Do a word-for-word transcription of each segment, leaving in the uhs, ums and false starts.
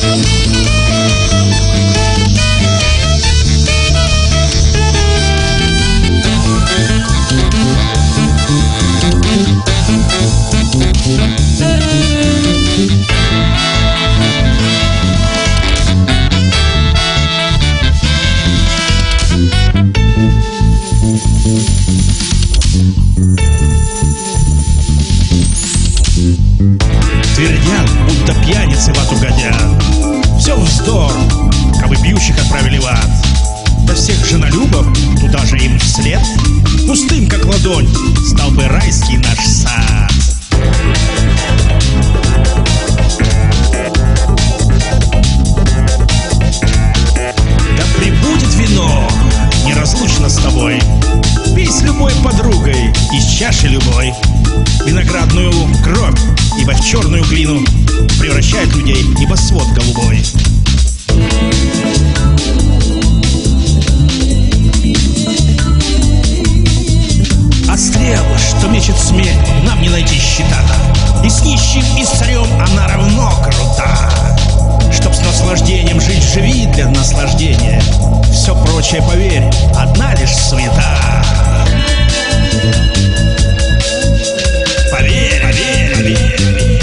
Твердят, будто пьяницы в ад угодят. Все вздор, кабы бьющих отправили в ад. Да всех женолюбов туда же им вслед. Пустым, как ладонь, стал бы райский наш сад. Да прибудет вино неразлучно с тобой. Пей с любой подругой из чаши любой. Виноградную кровь, ибо в черную глину превращает людей небосвод голубой. А стрел, что мечет смерть, нам не найти щита. И с нищим, и с царем она равно крута. Чтоб с наслаждением жить, живи для наслаждения. Все прочее, поверь, одна лишь суета. Поверь, поверь, поверь.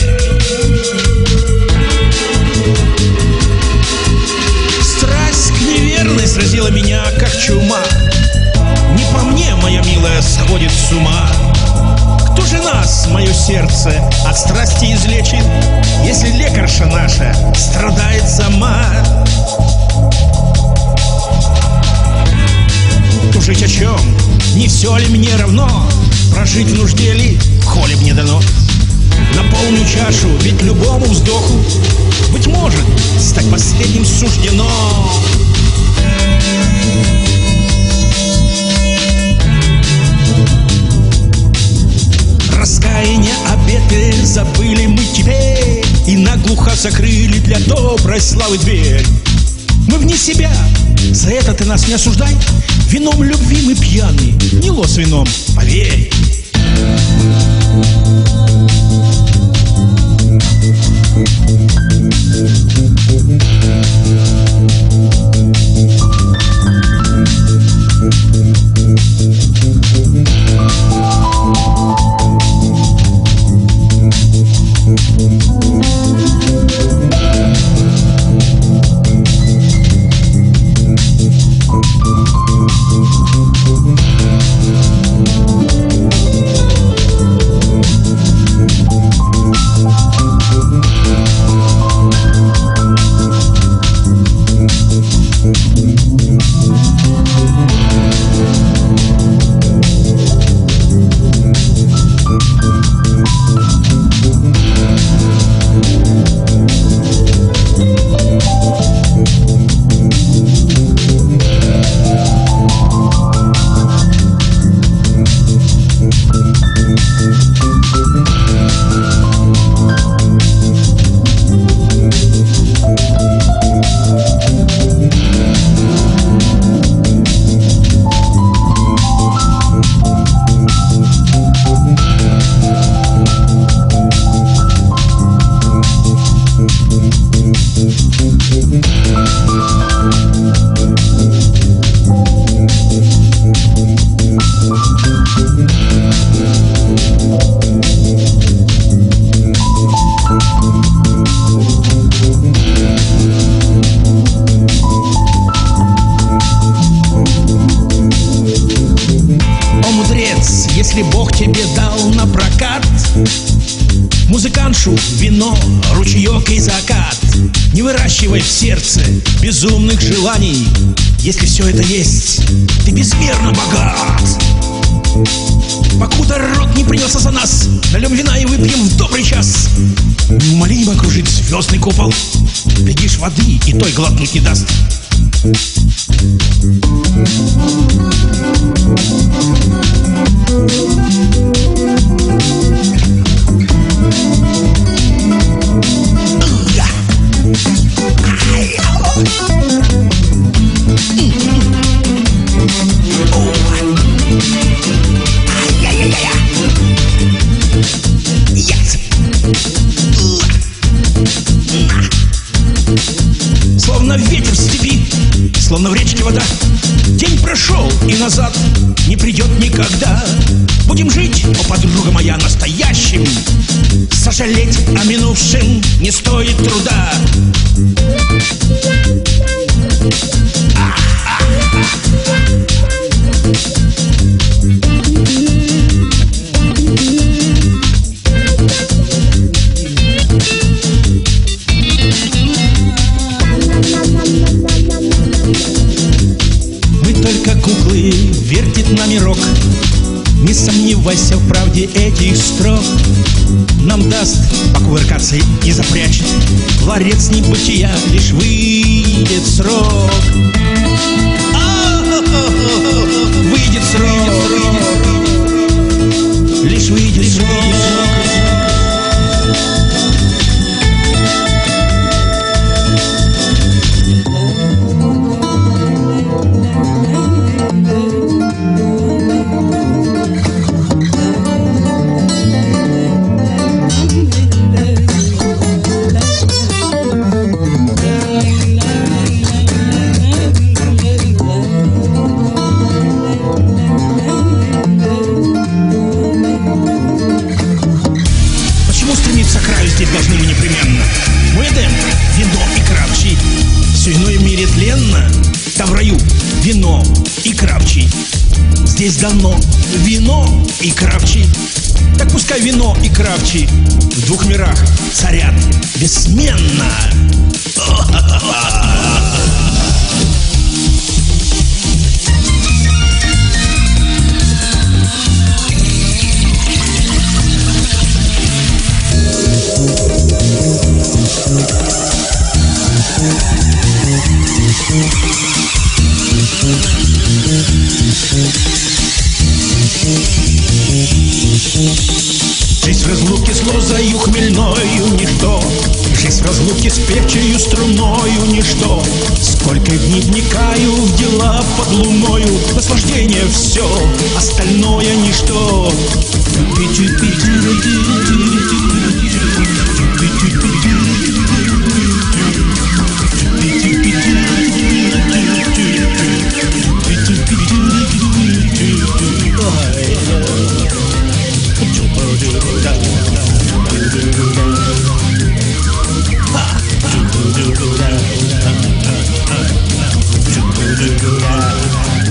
Страсть к неверной сразила меня, как чума. Не по мне, моя милая, сходит с ума. Кто же нас, мое сердце, от страсти излечит, если лекарша наша страдает сама? Тужить о чем? Не все ли мне равно? Прожить в нужде ли, в холе мне дано? Наполню чашу, ведь любому вздоху, быть может, стать последним суждено. Раскаяние, обеты забыли мы теперь и наглухо закрыли для доброй славы дверь. Мы вне себя, за это ты нас не осуждай. Вином любви мы пьяны, не лос вином, поверь. Если Бог тебе дал на прокат музыкантшу, вино, ручеек и закат, не выращивай в сердце безумных желаний. Если все это есть, ты безмерно богат. Покуда род не принялся за нас, нальем вина и выпьем в добрый час. Неумолимо кружит звездный купол, глядишь, воды и той глотнуть не даст. Yes. словно ветер в степи, словно в речке вода. День прошел и назад не придет никогда. Будем жить, о, подруга моя, настоящим. Сожалеть о минувшем не стоит труда. Мы только куклы, вертит нами рок. Не сомневайся в правде этих строк. Нам даст покувыркаться и запрячет ларец небытия, лишь выйдет срок. Выйдет срок, лишь выйдет срок. Стремиться к краю здесь должны мы непременно. Мой Эдем — вино и кравчий. Все иное в мире тленно, там в раю вино и кравчий. Здесь дано вино и кравчий. Так пускай вино и кравчий в двух мирах царят бессменно. Жизнь в разлуке с лозою хмельною ничто, жизнь в разлуке с певчею струною ничто. Сколько дней вникаю в дела под луною, наслаждение все, остальное ничто. Ha!